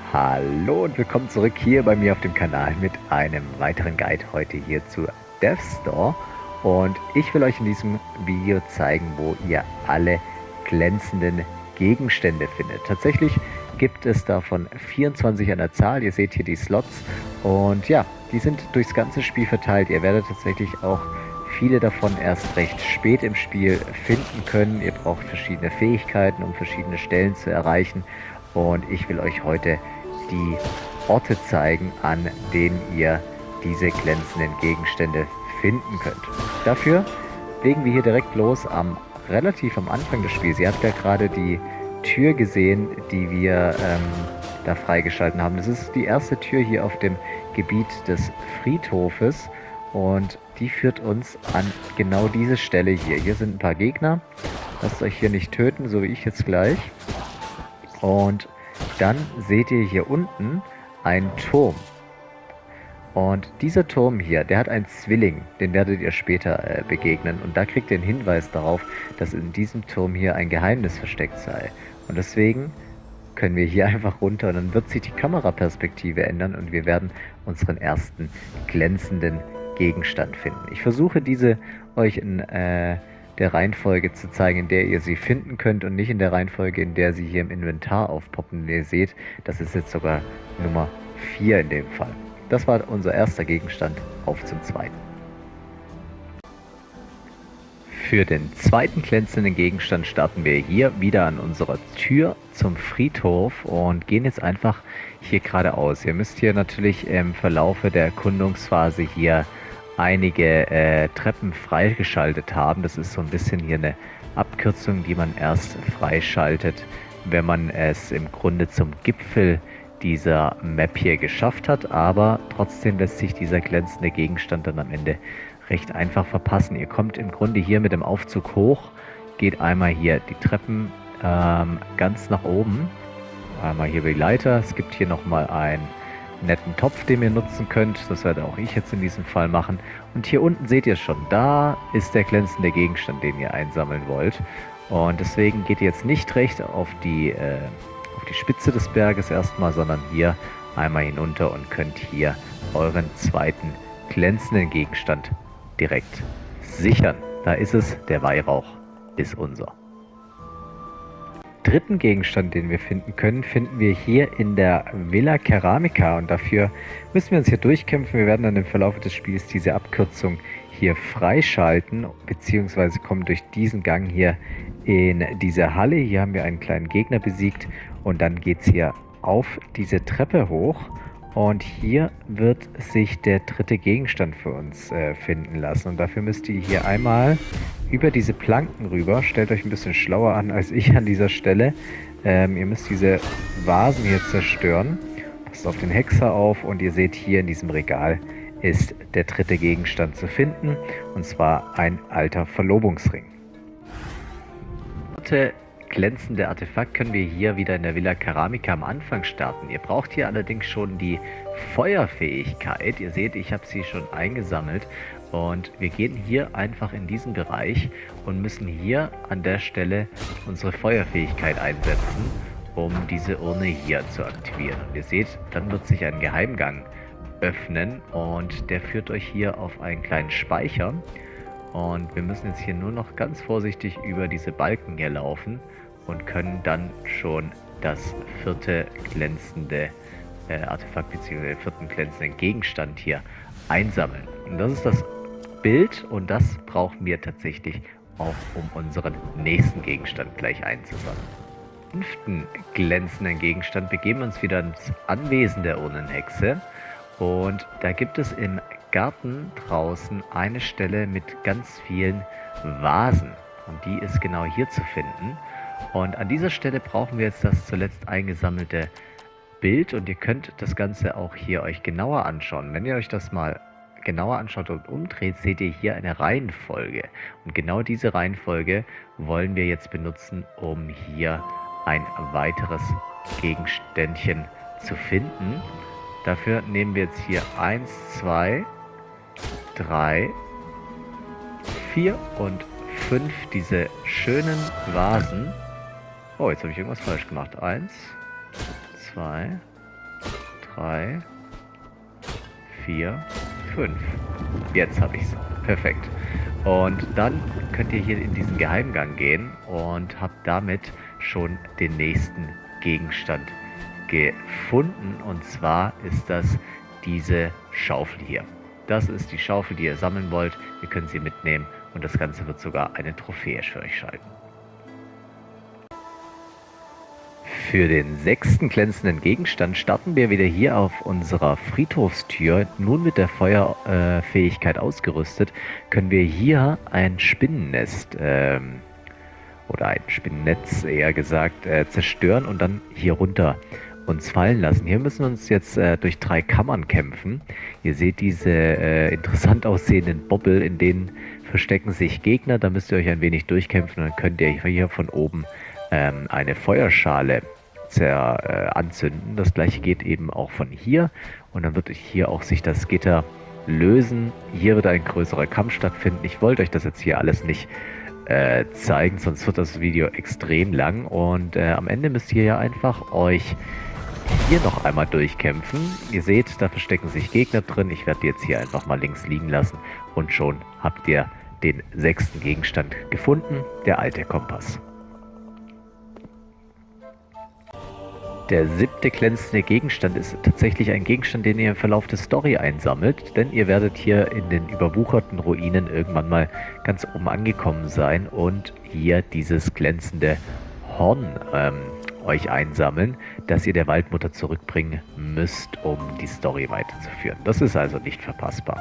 Hallo und willkommen zurück hier bei mir auf dem Kanal mit einem weiteren Guide heute hier zu Death Store. Und ich will euch in diesem Video zeigen, wo ihr alle glänzenden Gegenstände findet. Tatsächlich gibt es davon 24 an der Zahl. Ihr seht hier die Slots und ja, die sind durchs ganze Spiel verteilt. Ihr werdet tatsächlich auch viele davon erst recht spät im Spiel finden können. Ihr braucht verschiedene Fähigkeiten, um verschiedene Stellen zu erreichen. Und ich will euch heute die Orte zeigen, an denen ihr diese glänzenden Gegenstände finden könnt. Dafür legen wir hier direkt los relativ am Anfang des Spiels. Ihr habt ja gerade die Tür gesehen, die wir da freigeschalten haben. Das ist die erste Tür hier auf dem Gebiet des Friedhofes und die führt uns an genau diese Stelle hier. Hier sind ein paar Gegner. Lasst euch hier nicht töten, so wie ich jetzt gleich. Und dann seht ihr hier unten einen Turm. Und dieser Turm hier, der hat einen Zwilling, den werdet ihr später begegnen. Und da kriegt ihr einen Hinweis darauf, dass in diesem Turm hier ein Geheimnis versteckt sei. Und deswegen können wir hier einfach runter und dann wird sich die Kameraperspektive ändern und wir werden unseren ersten glänzenden Gegenstand finden. Ich versuche diese euch in der Reihenfolge zu zeigen, in der ihr sie finden könnt und nicht in der Reihenfolge, in der sie hier im Inventar aufpoppen. Ihr seht, das ist jetzt sogar Nummer 4 in dem Fall. Das war unser erster Gegenstand. Auf zum zweiten. Für den zweiten glänzenden Gegenstand starten wir hier wieder an unserer Tür zum Friedhof und gehen jetzt einfach hier geradeaus. Ihr müsst hier natürlich im Verlaufe der Erkundungsphase hier einige Treppen freigeschaltet haben. Das ist so ein bisschen hier eine Abkürzung, die man erst freischaltet, wenn man es im Grunde zum Gipfel dieser Map hier geschafft hat. Aber trotzdem lässt sich dieser glänzende Gegenstand dann am Ende recht einfach verpassen. Ihr kommt im Grunde hier mit dem Aufzug hoch, geht einmal hier die Treppen ganz nach oben, einmal hier über die Leiter. Es gibt hier nochmal einen netten Topf, den ihr nutzen könnt. Das werde auch ich jetzt in diesem Fall machen. Und hier unten seht ihr schon, da ist der glänzende Gegenstand, den ihr einsammeln wollt. Und deswegen geht ihr jetzt nicht recht auf die Spitze des Berges erstmal, sondern hier einmal hinunter und könnt hier euren zweiten glänzenden Gegenstand direkt sichern. Da ist es, der Weihrauch ist unser. Dritten Gegenstand, den wir finden können, finden wir hier in der Villa Keramica und dafür müssen wir uns hier durchkämpfen. Wir werden dann im Verlauf des Spiels diese Abkürzung hier freischalten, beziehungsweise kommen durch diesen Gang hier in diese Halle. Hier haben wir einen kleinen Gegner besiegt und dann geht es hier auf diese Treppe hoch und hier wird sich der dritte Gegenstand für uns finden lassen und dafür müsst ihr hier einmal über diese Planken rüber. Stellt euch ein bisschen schlauer an als ich an dieser Stelle. Ihr müsst diese Vasen hier zerstören. Passt auf den Hexer auf und ihr seht hier in diesem Regal ist der dritte Gegenstand zu finden und zwar ein alter Verlobungsring. Das dritte glänzende Artefakt können wir hier wieder in der Villa Keramica am Anfang starten. Ihr braucht hier allerdings schon die Feuerfähigkeit. Ihr seht, ich habe sie schon eingesammelt. Und wir gehen hier einfach in diesen Bereich und müssen hier an der Stelle unsere Feuerfähigkeit einsetzen, um diese Urne hier zu aktivieren. Und ihr seht, dann wird sich ein Geheimgang öffnen und der führt euch hier auf einen kleinen Speicher. Und wir müssen jetzt hier nur noch ganz vorsichtig über diese Balken hier laufen und können dann schon das vierte glänzende Artefakt bzw. den vierten glänzenden Gegenstand hier einsammeln. Und das ist das Bild und das brauchen wir tatsächlich auch, um unseren nächsten Gegenstand gleich einzusammeln. Im fünften glänzenden Gegenstand begeben wir uns wieder ins Anwesen der Urnenhexe und da gibt es im Garten draußen eine Stelle mit ganz vielen Vasen und die ist genau hier zu finden und an dieser Stelle brauchen wir jetzt das zuletzt eingesammelte Bild und ihr könnt das Ganze auch hier euch genauer anschauen. Wenn ihr euch das mal genauer anschaut und umdreht, seht ihr hier eine Reihenfolge. Und genau diese Reihenfolge wollen wir jetzt benutzen, um hier ein weiteres Gegenständchen zu finden. Dafür nehmen wir jetzt hier 1, 2, 3, 4 und 5 diese schönen Vasen. Oh, jetzt habe ich irgendwas falsch gemacht. 1, 2, 3, 4, 5. Jetzt habe ich es. Perfekt. Und dann könnt ihr hier in diesen Geheimgang gehen und habt damit schon den nächsten Gegenstand gefunden. Und zwar ist das diese Schaufel hier. Das ist die Schaufel, die ihr sammeln wollt. Ihr könnt sie mitnehmen und das Ganze wird sogar eine Trophäe für euch schalten. Für den 6. glänzenden Gegenstand starten wir wieder hier auf unserer Friedhofstür. Nun mit der Feuerfähigkeit ausgerüstet, können wir hier ein Spinnennest oder ein Spinnennetz eher gesagt zerstören und dann hier runter uns fallen lassen. Hier müssen wir uns jetzt durch 3 Kammern kämpfen. Ihr seht diese interessant aussehenden Bobbel, in denen verstecken sich Gegner. Da müsst ihr euch ein wenig durchkämpfen und dann könnt ihr hier von oben eine Feuerschale anzünden. Das gleiche geht eben auch von hier und dann wird hier auch sich das Gitter lösen. Hier wird ein größerer Kampf stattfinden. Ich wollte euch das jetzt hier alles nicht zeigen, sonst wird das Video extrem lang und am Ende müsst ihr ja einfach euch hier noch einmal durchkämpfen. Ihr seht, da verstecken sich Gegner drin. Ich werde die jetzt hier einfach mal links liegen lassen und schon habt ihr den 6. Gegenstand gefunden, der alte Kompass. Der 7. glänzende Gegenstand ist tatsächlich ein Gegenstand, den ihr im Verlauf der Story einsammelt, denn ihr werdet hier in den überwucherten Ruinen irgendwann mal ganz oben angekommen sein und hier dieses glänzende Horn euch einsammeln, das ihr der Waldmutter zurückbringen müsst, um die Story weiterzuführen. Das ist also nicht verpassbar.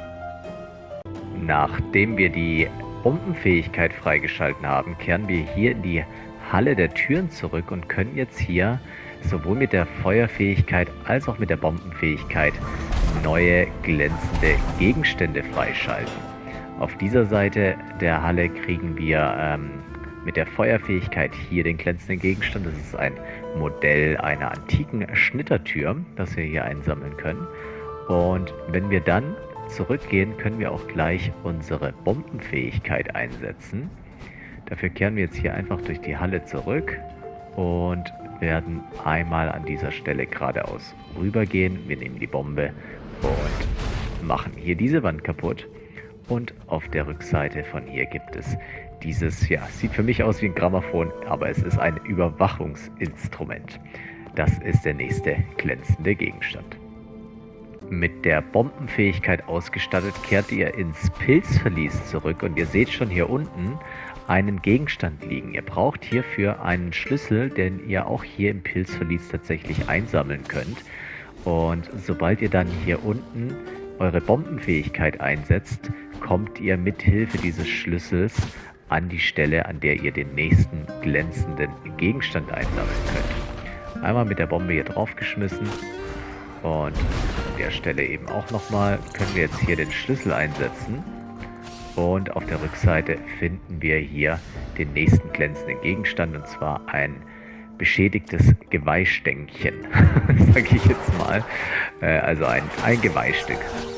Nachdem wir die Bombenfähigkeit freigeschalten haben, kehren wir hier in die Halle der Türen zurück und können jetzt hier sowohl mit der Feuerfähigkeit als auch mit der Bombenfähigkeit neue glänzende Gegenstände freischalten. Auf dieser Seite der Halle kriegen wir mit der Feuerfähigkeit hier den glänzenden Gegenstand. Das ist ein Modell einer antiken Schnittertür, das wir hier einsammeln können. Und wenn wir dann zurückgehen, können wir auch gleich unsere Bombenfähigkeit einsetzen. Dafür kehren wir jetzt hier einfach durch die Halle zurück und werden einmal an dieser Stelle geradeaus rübergehen. Wir nehmen die Bombe und machen hier diese Wand kaputt. Und auf der Rückseite von hier gibt es dieses, ja, sieht für mich aus wie ein Grammophon, aber es ist ein Überwachungsinstrument. Das ist der nächste glänzende Gegenstand. Mit der Bombenfähigkeit ausgestattet kehrt ihr ins Pilzverlies zurück und ihr seht schon hier unten einen Gegenstand liegen. Ihr braucht hierfür einen Schlüssel, den ihr auch hier im Pilzverlies tatsächlich einsammeln könnt. Und sobald ihr dann hier unten eure Bombenfähigkeit einsetzt, kommt ihr mit Hilfe dieses Schlüssels an die Stelle, an der ihr den nächsten glänzenden Gegenstand einsammeln könnt. Einmal mit der Bombe hier draufgeschmissen und an der Stelle eben auch nochmal können wir jetzt hier den Schlüssel einsetzen. Und auf der Rückseite finden wir hier den nächsten glänzenden Gegenstand, und zwar ein beschädigtes Geweihstänkchen, sage ich jetzt mal, also ein Geweihstück.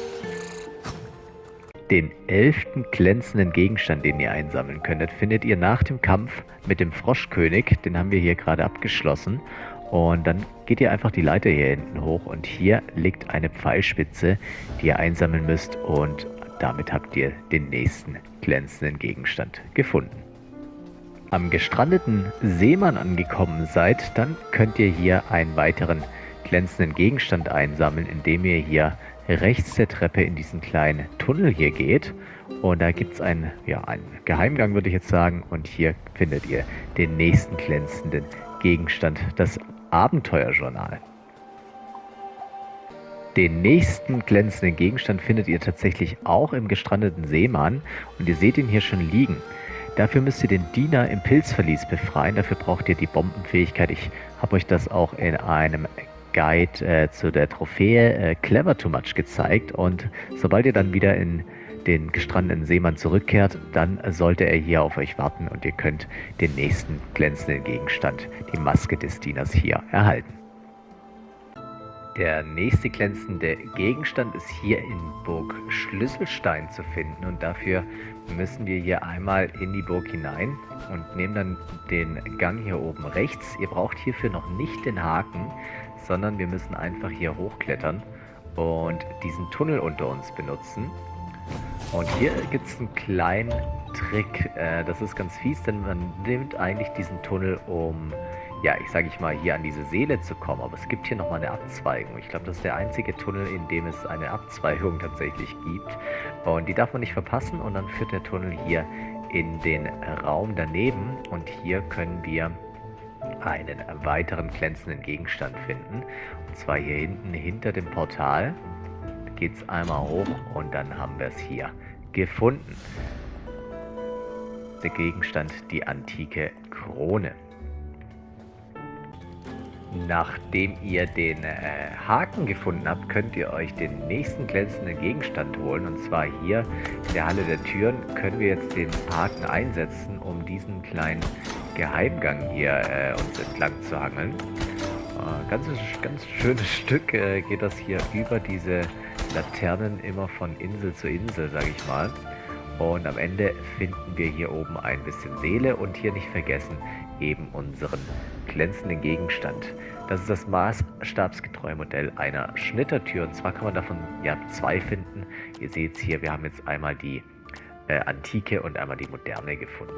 Den 11. glänzenden Gegenstand, den ihr einsammeln könntet, findet ihr nach dem Kampf mit dem Froschkönig, den haben wir hier gerade abgeschlossen. Und dann geht ihr einfach die Leiter hier hinten hoch und hier liegt eine Pfeilspitze, die ihr einsammeln müsst und damit habt ihr den nächsten glänzenden Gegenstand gefunden. Am gestrandeten Seemann angekommen seid, dann könnt ihr hier einen weiteren glänzenden Gegenstand einsammeln, indem ihr hier rechts der Treppe in diesen kleinen Tunnel hier geht. Und da gibt es einen Geheimgang, würde ich jetzt sagen. Und hier findet ihr den nächsten glänzenden Gegenstand, das Abenteuerjournal. Den nächsten glänzenden Gegenstand findet ihr tatsächlich auch im gestrandeten Seemann und ihr seht ihn hier schon liegen. Dafür müsst ihr den Diener im Pilzverlies befreien, dafür braucht ihr die Bombenfähigkeit. Ich habe euch das auch in einem Guide zu der Trophäe Clever Too Much gezeigt und sobald ihr dann wieder in den gestrandeten Seemann zurückkehrt, dann sollte er hier auf euch warten und ihr könnt den nächsten glänzenden Gegenstand, die Maske des Dieners, hier erhalten. Der nächste glänzende Gegenstand ist hier in Burg Schlüsselstein zu finden und dafür müssen wir hier einmal in die Burg hinein und nehmen dann den Gang hier oben rechts. Ihr braucht hierfür noch nicht den Haken, sondern wir müssen einfach hier hochklettern und diesen Tunnel unter uns benutzen. Und hier gibt es einen kleinen Trick, das ist ganz fies, denn man nimmt eigentlich diesen Tunnel, um, ja, sage ich mal, hier an diese Seele zu kommen. Aber es gibt hier nochmal eine Abzweigung. Ich glaube, das ist der einzige Tunnel, in dem es eine Abzweigung tatsächlich gibt. Und die darf man nicht verpassen und dann führt der Tunnel hier in den Raum daneben. Und hier können wir einen weiteren glänzenden Gegenstand finden. Und zwar hier hinten hinter dem Portal. Geht es einmal hoch und dann haben wir es hier gefunden. Der Gegenstand, die antike Krone. Nachdem ihr den Haken gefunden habt, könnt ihr euch den nächsten glänzenden Gegenstand holen. Und zwar hier in der Halle der Türen können wir jetzt den Haken einsetzen, um diesen kleinen Geheimgang hier uns entlang zu hangeln. Ganz schönes Stück geht das hier über diese Laternen immer von Insel zu Insel, sage ich mal. Und am Ende finden wir hier oben ein bisschen Seele und hier nicht vergessen eben unseren glänzenden Gegenstand. Das ist das maßstabsgetreue Modell einer Schnittertür und zwar kann man davon ja 2 finden. Ihr seht es hier, wir haben jetzt einmal die antike und einmal die moderne gefunden.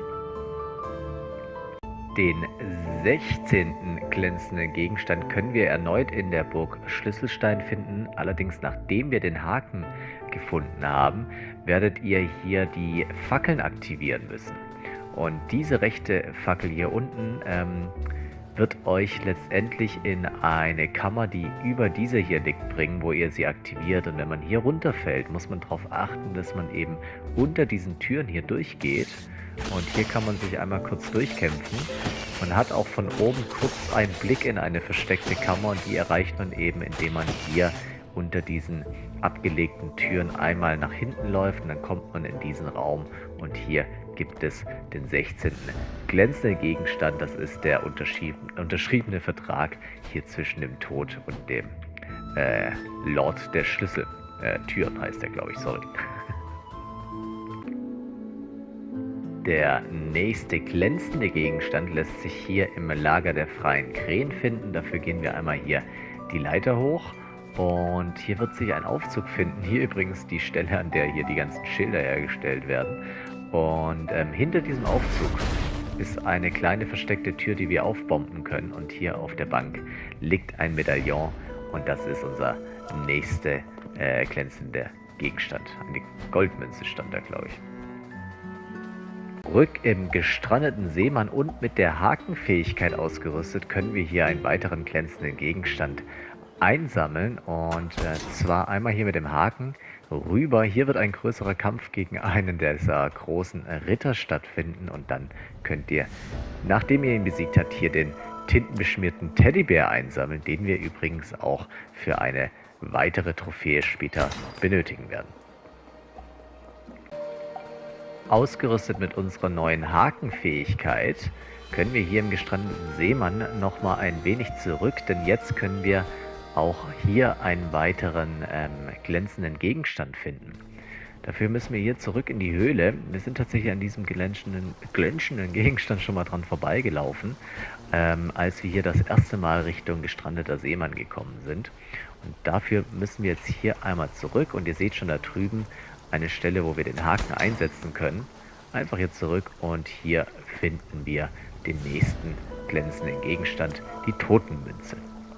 Den 16. glänzenden Gegenstand können wir erneut in der Burg Schlüsselstein finden. Allerdings nachdem wir den Haken gefunden haben, werdet ihr hier die Fackeln aktivieren müssen. Und diese rechte Fackel hier unten wird euch letztendlich in eine Kammer, die über diese hier liegt, bringen, wo ihr sie aktiviert. Und wenn man hier runterfällt, muss man darauf achten, dass man eben unter diesen Türen hier durchgeht. Und hier kann man sich einmal kurz durchkämpfen. Man hat auch von oben kurz einen Blick in eine versteckte Kammer und die erreicht man eben, indem man hier unter diesen abgelegten Türen einmal nach hinten läuft und dann kommt man in diesen Raum und hier gibt es den 16. glänzenden Gegenstand. Das ist der unterschriebene Vertrag hier zwischen dem Tod und dem Lord der Schlüssel. Türen heißt der, glaube ich, sorry. Der nächste glänzende Gegenstand lässt sich hier im Lager der freien Krähen finden. Dafür gehen wir einmal hier die Leiter hoch und hier wird sich ein Aufzug finden. Hier übrigens die Stelle, an der hier die ganzen Schilder hergestellt werden. Und hinter diesem Aufzug ist eine kleine versteckte Tür, die wir aufbomben können. Und hier auf der Bank liegt ein Medaillon und das ist unser nächster glänzender Gegenstand. Eine Goldmünze stand da, glaube ich. Zurück im gestrandeten Seemann und mit der Hakenfähigkeit ausgerüstet, können wir hier einen weiteren glänzenden Gegenstand einsammeln. Und zwar einmal hier mit dem Haken rüber. Hier wird ein größerer Kampf gegen einen dieser großen Ritter stattfinden. Und dann könnt ihr, nachdem ihr ihn besiegt habt, hier den tintenbeschmierten Teddybär einsammeln, den wir übrigens auch für eine weitere Trophäe später benötigen werden. Ausgerüstet mit unserer neuen Hakenfähigkeit können wir hier im gestrandeten Seemann nochmal ein wenig zurück, denn jetzt können wir auch hier einen weiteren glänzenden Gegenstand finden. Dafür müssen wir hier zurück in die Höhle. Wir sind tatsächlich an diesem glänzenden Gegenstand schon mal dran vorbeigelaufen, als wir hier das erste Mal Richtung gestrandeter Seemann gekommen sind. Und dafür müssen wir jetzt hier einmal zurück und ihr seht schon da drüben eine Stelle, wo wir den Haken einsetzen können. Einfach hier zurück und hier finden wir den nächsten glänzenden Gegenstand, die Totenmünze.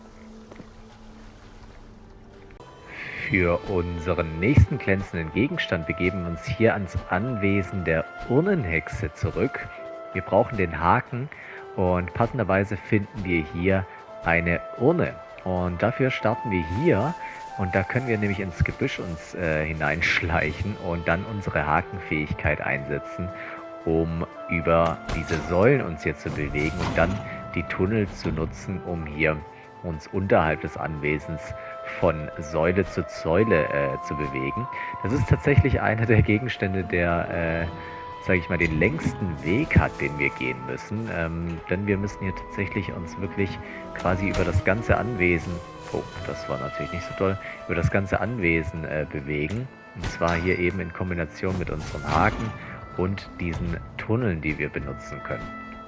Für unseren nächsten glänzenden Gegenstand begeben wir uns hier ans Anwesen der Urnenhexe zurück. Wir brauchen den Haken und passenderweise finden wir hier eine Urne. Und dafür starten wir hier. Und da können wir nämlich ins Gebüsch uns hineinschleichen und dann unsere Hakenfähigkeit einsetzen, um über diese Säulen uns hier zu bewegen und dann die Tunnel zu nutzen, um hier uns unterhalb des Anwesens von Säule zu Säule zu bewegen. Das ist tatsächlich einer der Gegenstände, der, sage ich mal, den längsten Weg hat, den wir gehen müssen. Denn wir müssen hier tatsächlich uns wirklich quasi über das ganze Anwesen oh, das war natürlich nicht so toll, über das ganze Anwesen bewegen. Und zwar hier eben in Kombination mit unseren Haken und diesen Tunneln, die wir benutzen können.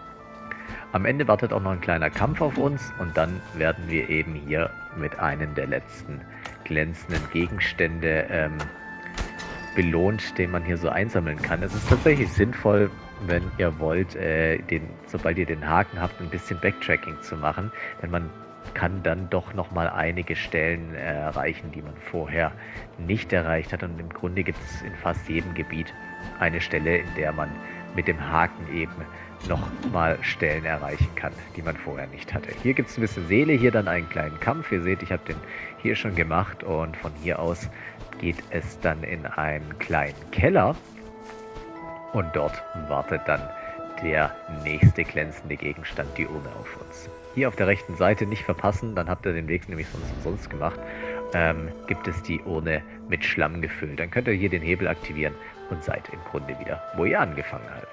Am Ende wartet auch noch ein kleiner Kampf auf uns und dann werden wir eben hier mit einem der letzten glänzenden Gegenstände belohnt, den man hier so einsammeln kann. Es ist tatsächlich sinnvoll, wenn ihr wollt, sobald ihr den Haken habt, ein bisschen Backtracking zu machen, denn man kann dann doch nochmal einige Stellen erreichen, die man vorher nicht erreicht hat, und im Grunde gibt es in fast jedem Gebiet eine Stelle, in der man mit dem Haken eben nochmal Stellen erreichen kann, die man vorher nicht hatte. Hier gibt es ein bisschen Seele, hier dann einen kleinen Kampf. Ihr seht, ich habe den hier schon gemacht und von hier aus geht es dann in einen kleinen Keller und dort wartet dann der nächste glänzende Gegenstand, die Urne, auf uns. Hier auf der rechten Seite nicht verpassen, dann habt ihr den Weg nämlich sonst umsonst gemacht. Gibt es die Urne mit Schlamm gefüllt. Dann könnt ihr hier den Hebel aktivieren und seid im Grunde wieder, wo ihr angefangen habt.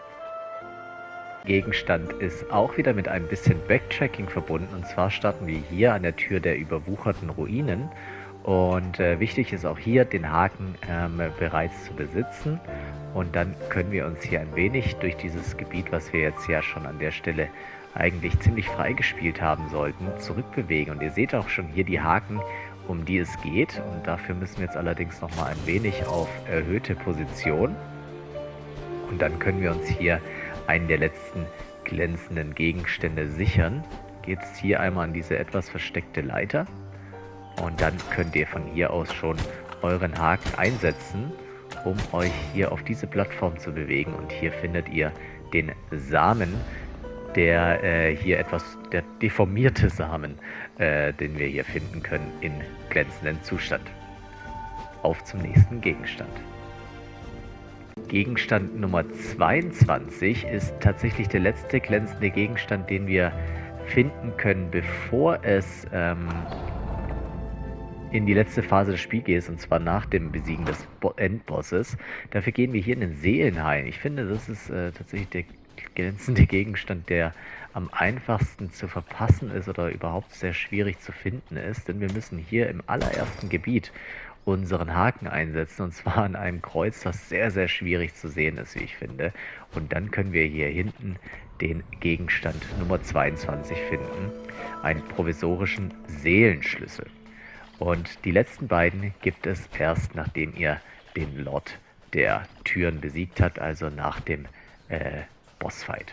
Gegenstand ist auch wieder mit ein bisschen Backtracking verbunden, und zwar starten wir hier an der Tür der überwucherten Ruinen. Und wichtig ist auch hier, den Haken bereits zu besitzen, und dann können wir uns hier ein wenig durch dieses Gebiet, was wir jetzt ja schon an der Stelle eigentlich ziemlich frei gespielt haben sollten, zurückbewegen. Und ihr seht auch schon hier die Haken, um die es geht, und dafür müssen wir jetzt allerdings nochmal ein wenig auf erhöhte Position, und dann können wir uns hier einen der letzten glänzenden Gegenstände sichern. Geht es hier einmal an diese etwas versteckte Leiter. Und dann könnt ihr von hier aus schon euren Haken einsetzen, um euch hier auf diese Plattform zu bewegen. Und hier findet ihr den Samen, der der deformierte Samen, den wir hier finden können, in glänzendem Zustand. Auf zum nächsten Gegenstand. Gegenstand Nummer 22 ist tatsächlich der letzte glänzende Gegenstand, den wir finden können, bevor es in die letzte Phase des Spiels geht, und zwar nach dem Besiegen des Endbosses. Dafür gehen wir hier in den Seelenhain. Ich finde, das ist tatsächlich der glänzende Gegenstand, der am einfachsten zu verpassen ist oder überhaupt sehr schwierig zu finden ist, denn wir müssen hier im allerersten Gebiet unseren Haken einsetzen, und zwar an einem Kreuz, das sehr, sehr schwierig zu sehen ist, wie ich finde. Und dann können wir hier hinten den Gegenstand Nummer 22 finden, einen provisorischen Seelenschlüssel. Und die letzten beiden gibt es erst, nachdem ihr den Lord der Türen besiegt habt, also nach dem Bossfight.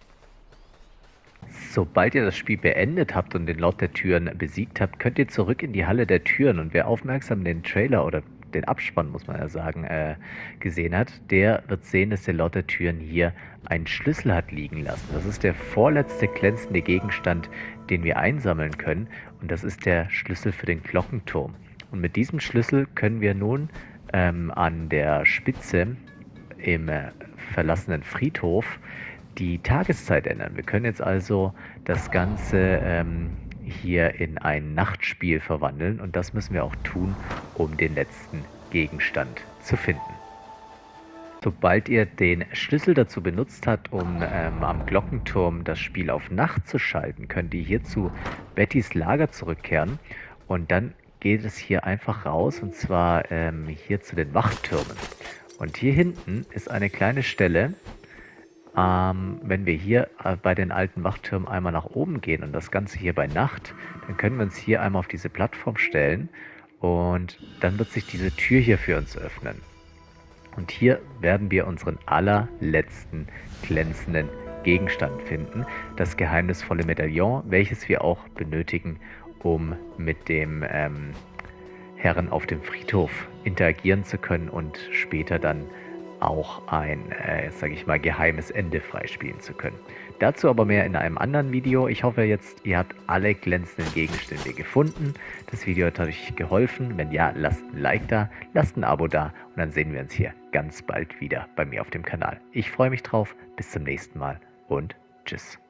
Sobald ihr das Spiel beendet habt und den Lord der Türen besiegt habt, könnt ihr zurück in die Halle der Türen. Und wer aufmerksam den Trailer oder den Abspann, muss man ja sagen, gesehen hat, der wird sehen, dass der Lord der Türen hier einen Schlüssel hat liegen lassen. Das ist der vorletzte glänzende Gegenstand, den wir einsammeln können. Und das ist der Schlüssel für den Glockenturm. Und mit diesem Schlüssel können wir nun an der Spitze im verlassenen Friedhof die Tageszeit ändern. Wir können jetzt also das Ganze hier in ein Nachtspiel verwandeln, und das müssen wir auch tun, um den letzten Gegenstand zu finden. Sobald ihr den Schlüssel dazu benutzt habt, um am Glockenturm das Spiel auf Nacht zu schalten, könnt ihr hier zu Bettys Lager zurückkehren, und dann geht es hier einfach raus, und zwar hier zu den Wachtürmen. Und hier hinten ist eine kleine Stelle. Wenn wir hier bei den alten Wachtürmen einmal nach oben gehen und das Ganze hier bei Nacht, dann können wir uns hier einmal auf diese Plattform stellen, und dann wird sich diese Tür hier für uns öffnen. Und hier werden wir unseren allerletzten glänzenden Gegenstand finden, das geheimnisvolle Medaillon, welches wir auch benötigen, um mit dem Herren auf dem Friedhof interagieren zu können und später dann auch ein, sage ich mal, geheimes Ende freispielen zu können. Dazu aber mehr in einem anderen Video. Ich hoffe jetzt, ihr habt alle glänzenden Gegenstände gefunden. Das Video hat euch geholfen. Wenn ja, lasst ein Like da, lasst ein Abo da, und dann sehen wir uns hier ganz bald wieder bei mir auf dem Kanal. Ich freue mich drauf. Bis zum nächsten Mal und tschüss.